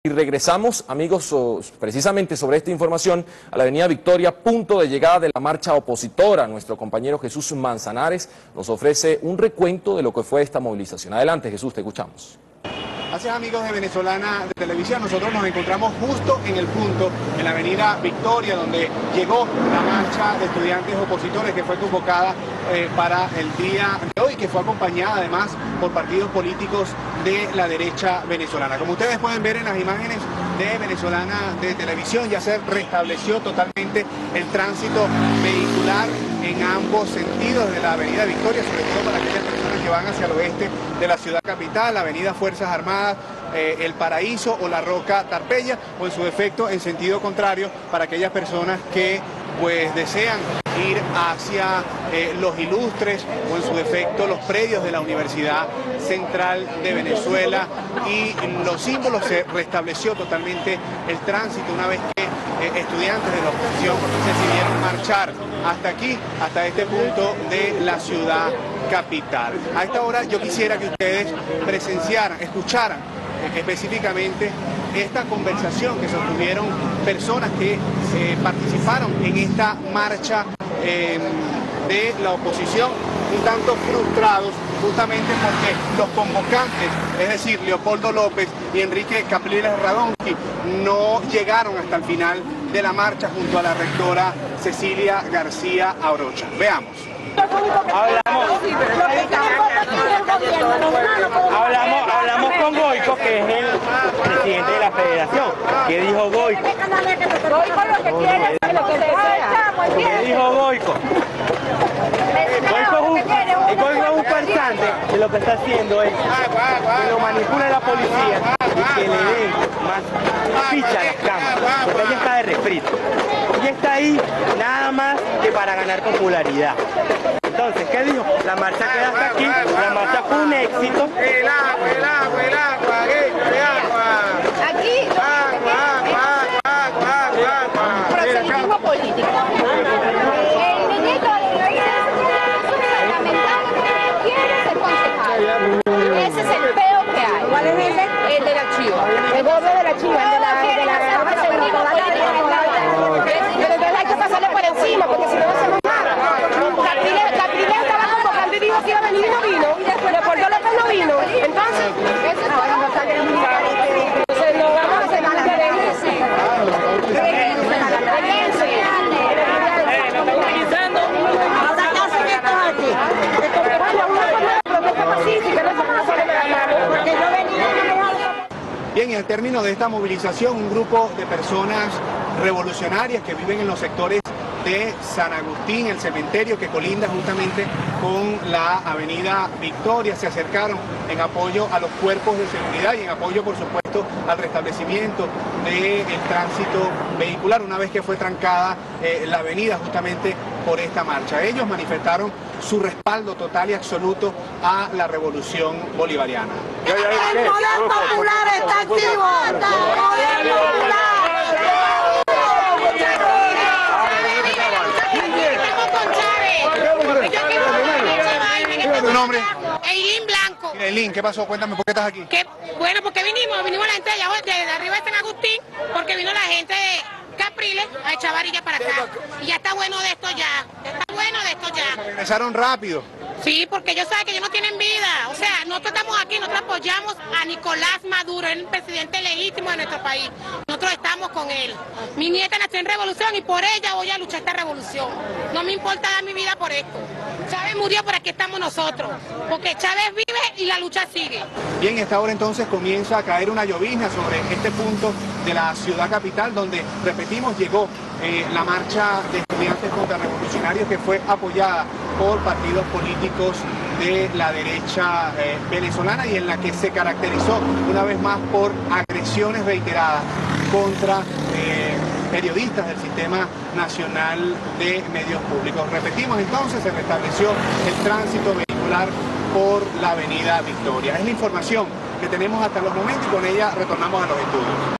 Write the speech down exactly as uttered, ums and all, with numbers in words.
Y regresamos, amigos, so, precisamente sobre esta información a la avenida Victoria, punto de llegada de la marcha opositora. Nuestro compañero Jesús Manzanares nos ofrece un recuento de lo que fue esta movilización. Adelante, Jesús, te escuchamos. Gracias, amigos de Venezolana de Televisión. Nosotros nos encontramos justo en el punto, en la avenida Victoria, donde llegó la marcha de estudiantes opositores que fue convocada eh, para el día de hoy, que fue acompañada además por partidos políticos de la derecha venezolana. Como ustedes pueden ver en las imágenes de Venezolana de Televisión, ya se restableció totalmente el tránsito vehicular en ambos sentidos de la avenida Victoria, sobre todo para aquellas personas que van hacia el oeste de la ciudad capital, la avenida Fuerzas Armadas, eh, El Paraíso o la Roca Tarpeya, o en su defecto en sentido contrario para aquellas personas que pues desean ir hacia eh, los ilustres o en su defecto los predios de la Universidad Central de Venezuela. Y los símbolos, se restableció totalmente el tránsito una vez que eh, estudiantes de la oposición decidieron marchar hasta aquí, hasta este punto de la ciudad capital. A esta hora yo quisiera que ustedes presenciaran, escucharan eh, específicamente esta conversación que sostuvieron personas que eh, participaron en esta marcha eh, de la oposición, un tanto frustrados justamente porque los convocantes, es decir, Leopoldo López y Enrique Capriles Radonqui, no llegaron hasta el final de la marcha junto a la rectora Cecilia García Arocha. Veamos. Hablamos, hablamos, hablamos con Goico, que es el presidente de la federación. ¿Qué dijo Goico? Goico lo que quiere es lo que desea. ¿Qué dijo Goico? Goico es un, Goico es un farsante que lo que está haciendo es que lo manipula la policía y que le den más ficha a las cámaras, porque ella está de refrito. Ella está ahí nada más que para ganar popularidad. Entonces, ¿qué dijo? La marcha queda hasta aquí, la marcha fue un éxito. El agua, el agua, el agua, el agua. Aquí, agua, agua, agua, agua, agua. proselitismo político. El ministro de la quiere ser concejal. Ese es el peo que hay. ¿Cuál es ese? El del archivo. El gordo del archivo, el de la... de la pero entonces hay que pasarle por encima, porque si no no hacemos nada. Capriles estaba convocando y dijo que iba a venir y no vino. Leopoldo López no vino. Entonces, entonces no vamos a hacer nada. Bien, y al término de esta movilización, un grupo de personas revolucionarias que viven en los sectores de San Agustín, el cementerio que colinda justamente con la avenida Victoria, se acercaron en apoyo a los cuerpos de seguridad y en apoyo, por supuesto, al restablecimiento del tránsito vehicular una vez que fue trancada eh, la avenida justamente por esta marcha. Ellos manifestaron su respaldo total y absoluto a la revolución bolivariana. ¡El poder popular está activo! ¡El poder popular! ¿Tu nombre? Eileen Blanco. Eileen, ¿qué pasó? Cuéntame, ¿por qué estás aquí? ¿Qué? Bueno, porque vinimos, vinimos la gente de allá, de arriba de San Agustín, porque vino la gente de Capriles a echar varilla para acá. Y ya está bueno de esto ya, ya está bueno de esto ya. Regresaron rápido. Sí, porque ellos saben que ellos no tienen vida. O sea, nosotros estamos aquí, nosotros apoyamos a Nicolás Maduro, el presidente legítimo de nuestro país. Nosotros estamos con él. Mi nieta nació en revolución y por ella voy a luchar esta revolución. No me importa dar mi vida por esto. Chávez murió, por aquí estamos nosotros. Porque Chávez vive y la lucha sigue. Bien, a esta hora entonces comienza a caer una llovizna sobre este punto de la ciudad capital, donde, repetimos, llegó eh, la marcha de estudiantes contrarrevolucionarios que fue apoyada por partidos políticos de la derecha eh, venezolana y en la que se caracterizó una vez más por agresiones reiteradas contra eh, periodistas del Sistema Nacional de Medios Públicos. Repetimos entonces, se restableció el tránsito vehicular por la avenida Victoria. Es la información que tenemos hasta los momentos y con ella retornamos a los estudios.